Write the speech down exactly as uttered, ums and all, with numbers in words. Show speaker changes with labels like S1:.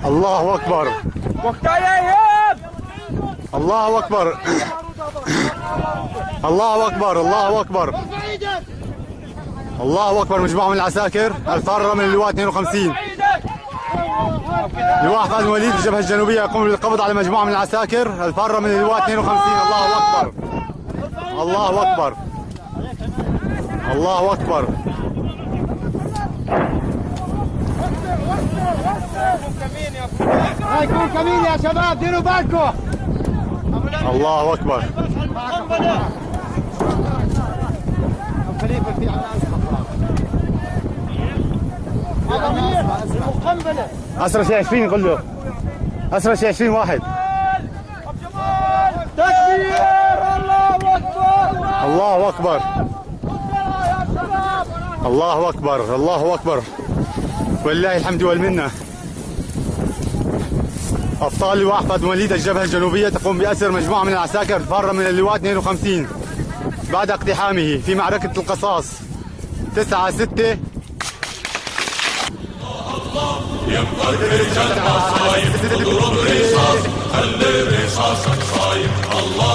S1: الله أكبر. الله أكبر. الله أكبر. الله أكبر. الله أكبر. مجموعة من العساكر الفارة من اللواء اثنين وخمسين. لواء خالد وليد الجبهة الجنوبية يقوم بالقبض على مجموعة من العساكر الفارة من اللواء اثنين وخمسين. الله أكبر. الله أكبر. الله أكبر.
S2: هيكون كمين يا شباب، ديروا بالكم.
S1: الله أكبر. أسرع شيء عشرين قل له. أسرع شيء عشرين واحد.
S2: تكبير. الله أكبر.
S1: الله أكبر. الله أكبر. الله أكبر. ولله الحمد والمنة. أبطال لواء أحمد وليد الجبهة الجنوبية تقوم بأسر مجموعة من العساكر فارة من اللواء اثنين وخمسين بعد اقتحامه في معركة القصاص تسعة ستة.
S3: يبقى الرجال عصايب، ضرب رصاص، خلي رصاصك صايب. الله